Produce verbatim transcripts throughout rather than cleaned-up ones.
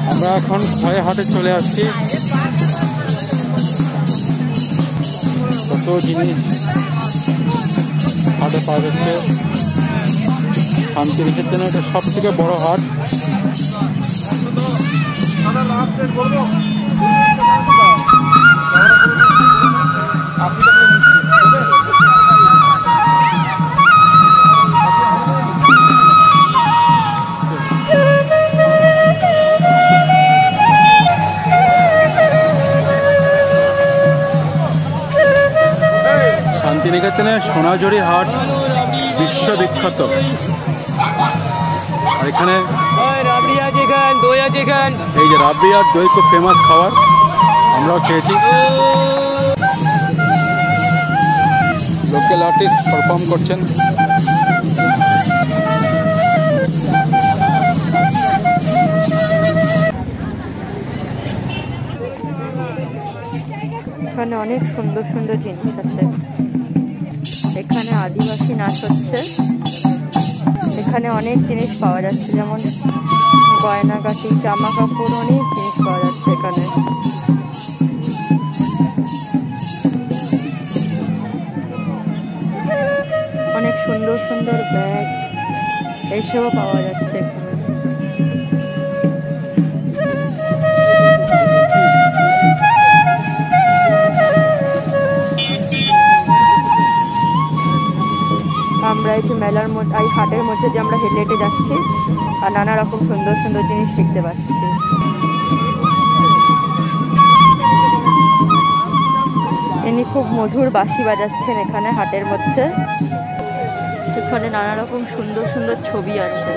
আমরা এখন ছয় হাটে চলে আসছি। কত জিনিস হাটে পাওয়া যাচ্ছে। শান্তিনিকেতনে এটা সব থেকে বড় হাট। শান্তিনিকেতনে সোনাঝুরি হাট বিশ্ববিখ্যাত। আর এখানে এই যে রাবড়ি আর দই খুব ফেমাস খাবার, আমরাও খেয়েছি। লোকাল আর্টিস্ট পারফর্ম করছেন। এখানে অনেক সুন্দর সুন্দর জিনিস আছে। এখানে আদিবাসী নাচ হচ্ছে। এখানে অনেক জিনিস পাওয়া যাচ্ছে, যেমন গয়নাগাটি, জামা কাপড়, অনেক জিনিস পাওয়া যাচ্ছে এখানে। অনেক সুন্দর সুন্দর ব্যাগ এইসবও পাওয়া যাচ্ছে এখানে। আমরা এই যে মেলার মধ্যে, এই হাটের মধ্যে যে আমরা হেঁটে হেঁটে যাচ্ছি আর নানা রকম সুন্দর সুন্দর জিনিস দেখতে পাচ্ছি। ইনি খুব মধুর বাঁশি বাজাচ্ছেন এখানে হাটের মধ্যে। এখানে নানা রকম সুন্দর সুন্দর ছবি আছে।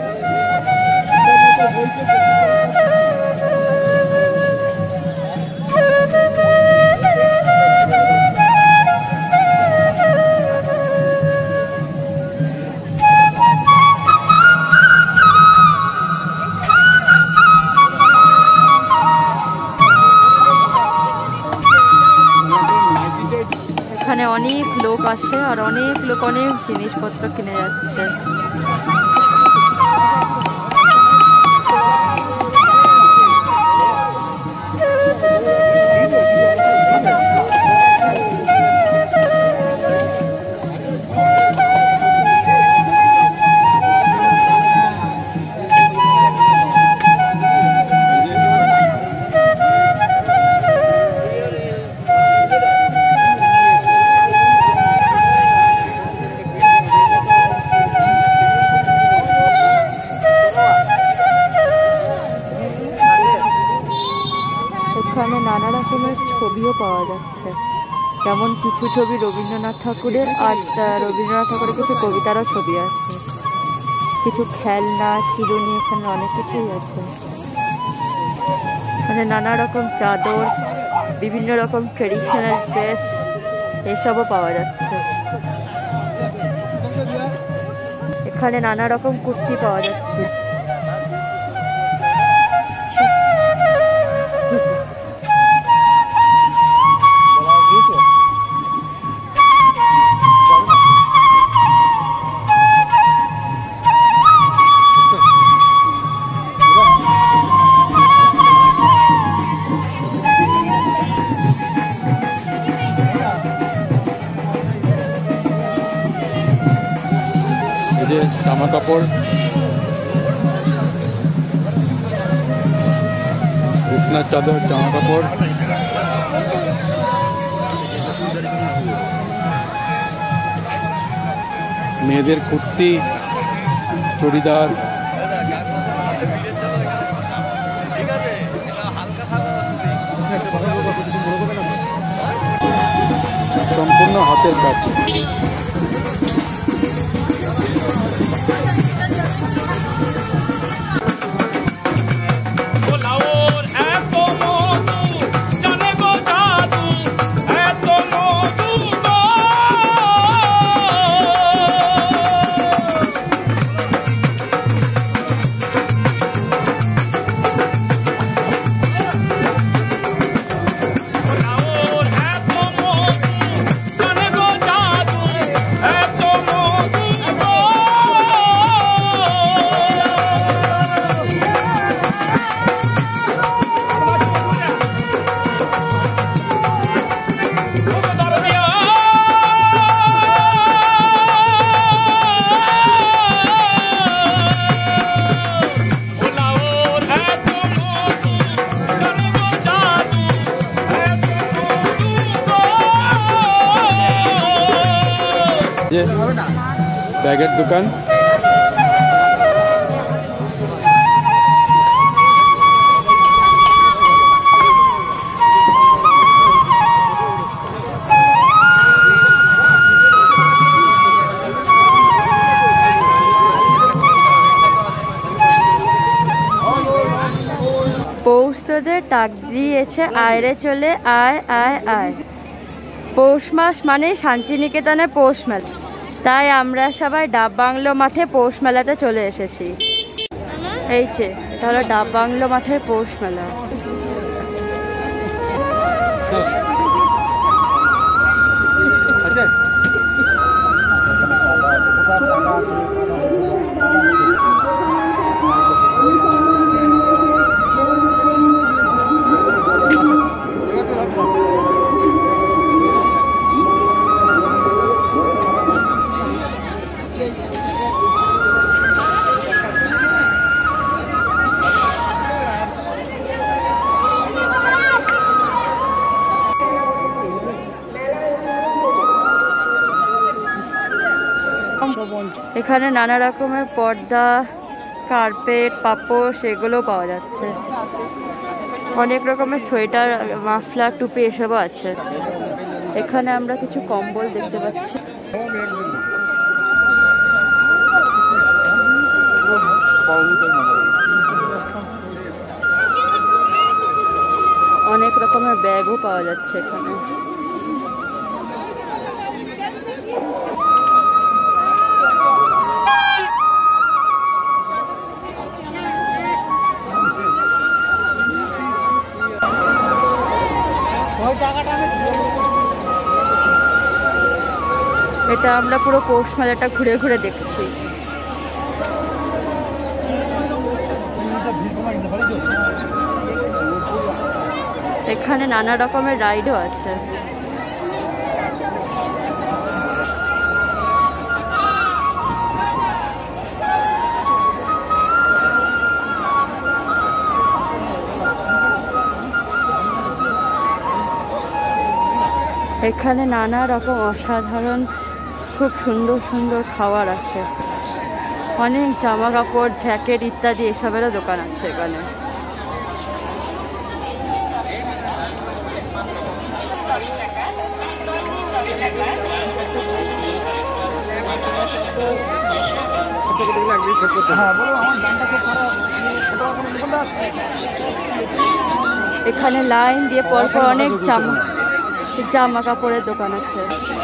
এখানে অনেক লোক আসে আর অনেক লোক অনেক জিনিসপত্র কিনে যাচ্ছে। এখানে নানা রকমের ছবিও পাওয়া যাচ্ছে, যেমন কিছু ছবি রবীন্দ্রনাথ ঠাকুরের, আর রবীন্দ্রনাথ ঠাকুরের কিছু কবিতারও ছবি আছে। কিছু খেলনা, চিরুনি, এখানে অনেক কিছুই আছে। এখানে নানা রকম চাদর, বিভিন্ন রকম ট্রেডিশনাল ড্রেস এসবও পাওয়া যাচ্ছে। এখানে নানা রকম কুর্তি পাওয়া যাচ্ছে। জামা কাপড়, বিছনার চাদর, জামা কাপড়, মেয়েদের কুর্তি, চুড়িদার, সম্পূর্ণ হাতের কাজ। যে ব্যাগের দোকান। পৌষ তোদের ডাক দিয়েছে আয়রে চলে আয় আয় আয়। পৌষ মাস মানে শান্তিনিকেতনে পৌষ মেলা, তাই আমরা সবাই ডাব বাংলো মাঠে পৌষ মেলাতে চলে এসেছি। এই যে এটা হলো ডাব বাংলো মাঠের পৌষ মেলা। এখানে নানা রকমের পর্দা, কার্পেট, পাপোশ এগুলো পাওয়া যাচ্ছে। অনেক রকমের সোয়েটার, মাফলার, টুপি এসবও আছে। এখানে আমরা কিছু কম্বল দেখতে পাচ্ছি। অনেক রকমের ব্যাগও পাওয়া যাচ্ছে এখানে। এটা আমরা পুরো পৌষ মেলাটা ঘুরে ঘুরে দেখছি। এখানে নানা রকমের রাইডও আছে। এখানে নানা রকম অসাধারণ খুব সুন্দর সুন্দর খাবার আছে। অনেক জামা কাপড়, জ্যাকেট ইত্যাদি এসবেরও দোকান আছে এখানে। এখানে লাইন দিয়ে পরপর অনেক জামা জামা কাপড়ের দোকান আছে।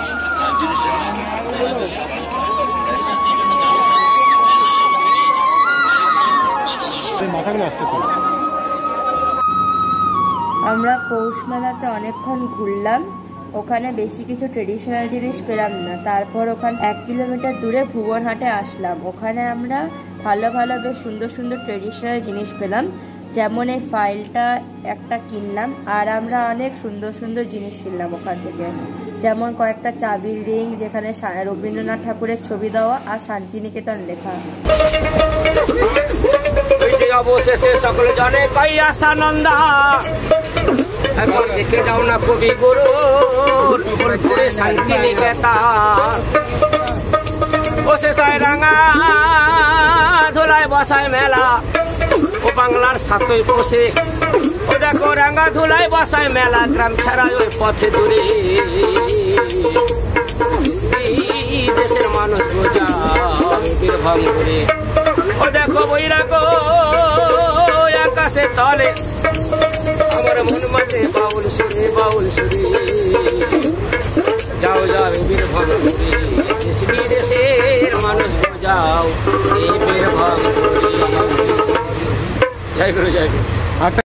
আমরা পৌষ মেলাতে অনেকক্ষণ ঘুরলাম। ওখানে বেশি কিছু ট্রেডিশনাল জিনিস পেলাম না। তারপর ওখানে এক কিলোমিটার দূরে ভুবনহাটে আসলাম। ওখানে আমরা ভালো ভালো বেশ সুন্দর সুন্দর ট্রেডিশনাল জিনিস পেলাম। যেমন এই ফাইলটা একটা কিনলাম, আর আমরা অনেক সুন্দর সুন্দর জিনিস কিনলাম ওখান থেকে। যেমন কয়েকটা চাবির রিং যেখানে রবীন্দ্রনাথ ঠাকুরের ছবি দেওয়া আর শান্তিনিকেতন লেখা। অবশেষে সকলে জানে কই আশানন্দা, একবার দেখে যাও না কবি গুরুর বোলপুরে শান্তিনিকেতন। ও সে তাই রাঙা ধুলায় বসায় মেলা, ও বাংলার সাতই পোষে। ও দেখো রাঙা ধুলায় বসায় মেলা, গ্রাম ছাড়া ওই পথে দূরে। দেশের মানুষ বোঝা বীরভূম ঘুরে। ও দেখো বৈরাগ আকাশে তলে, আমার মন মাঝে বাউল সুরে বাউল সুরে। যাও যাও বীরভূম ঘুরে, দেশ বিদেশের মানুষ বোঝাও এই বীরভূম ঘুরে। জয় গুরু জয় গুরু।